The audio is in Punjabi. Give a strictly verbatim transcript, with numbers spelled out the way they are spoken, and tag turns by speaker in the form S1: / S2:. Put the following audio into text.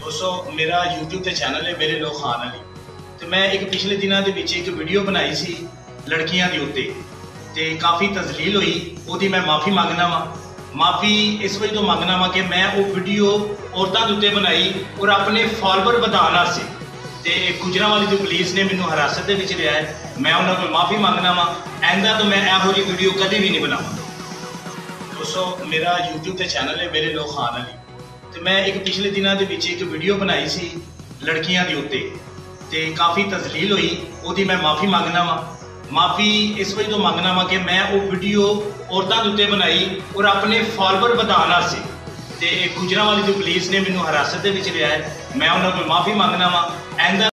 S1: दोस्तों मेरा यूट्यूब ਤੇ ਚੈਨਲ ਹੈ ਮੇਰੇ ਲੋਕ ਖਾਨ ਅਲੀ ਤੇ ਮੈਂ ਇੱਕ ਪਿਛਲੇ ਦਿਨਾਂ ਦੇ ਵਿੱਚ ਇੱਕ ਵੀਡੀਓ ਬਣਾਈ ਸੀ ਲੜਕੀਆਂ ਦੇ ਉੱਤੇ ਤੇ ਕਾਫੀ ਤਜ਼ਲੀਲ ਹੋਈ। ਉਹਦੀ ਮੈਂ ਮਾਫੀ ਮੰਗਣਾ ਵਾ। ਮਾਫੀ ਇਸ ਵਜ੍ਹਾ ਤੋਂ ਮੰਗਣਾ ਵਾ ਕਿ ਮੈਂ ਉਹ ਵੀਡੀਓ ਔਰਤਾਂ ਦੇ ਉੱਤੇ ਬਣਾਈ ਔਰ ਆਪਣੇ ਫਾਲੋਅਰ ਵਧਾਉਣ ਵਾਸਤੇ ਤੇ ਗੁਜਰਾਂਵਾਲੀ ਦੀ ਪੁਲਿਸ ਨੇ ਮੈਨੂੰ ਹਿਰਾਸਤ ਦੇ ਵਿੱਚ ਲਿਆ ਹੈ। ਮੈਂ ਉਹਨਾਂ ਕੋਲ ਮਾਫੀ ਮੰਗਣਾ ਵਾ। ਆਇੰਦਾ ਤੋਂ ਮੈਂ ਇਹੋ ਜਿਹੀ ਵੀਡੀਓ ਕਦੇ ਵੀ ਨਹੀਂ ਬਣਾਵਾਂਗਾ। दोस्तों मेरा यूट्यूब ਤੇ ਚੈਨਲ ਹੈ ਮੇਰੇ ਲੋਕ ਖਾਨ ਅਲੀ ਤੇ ਮੈਂ ਇੱਕ ਪਿਛਲੇ ਦਿਨਾਂ ਦੇ ਵਿੱਚ ਇੱਕ ਵੀਡੀਓ ਬਣਾਈ ਸੀ ਲੜਕੀਆਂ ਦੇ ਉੱਤੇ ਤੇ ਕਾਫੀ ਤਜ਼ਲੀਲ ਹੋਈ। ਉਹਦੀ ਮੈਂ ਮਾਫੀ ਮੰਗਣਾ ਵਾ। ਮਾਫੀ ਇਸ ਵਜ੍ਹਾ ਤੋਂ ਮੰਗਣਾ ਵਾ ਕਿ ਮੈਂ ਉਹ ਵੀਡੀਓ ਔਰਤਾਂ ਦੇ ਉੱਤੇ ਬਣਾਈ ਔਰ ਆਪਣੇ ਫਾਲੋਅਰ ਵਧਾਉਣ ਵਾਸਤੇ ਤੇ ਗੁਜਰਾਂਵਾਲੀ ਦੀ ਪੁਲਿਸ ਨੇ ਮੈਨੂੰ ਹਿਰਾਸਤ ਦੇ ਵਿੱਚ ਲਿਆ ਹੈ। ਮੈਂ ਉਹਨਾਂ ਕੋਲ ਮਾਫੀ ਮੰਗਣਾ ਵਾ। ਆਇੰਦਾ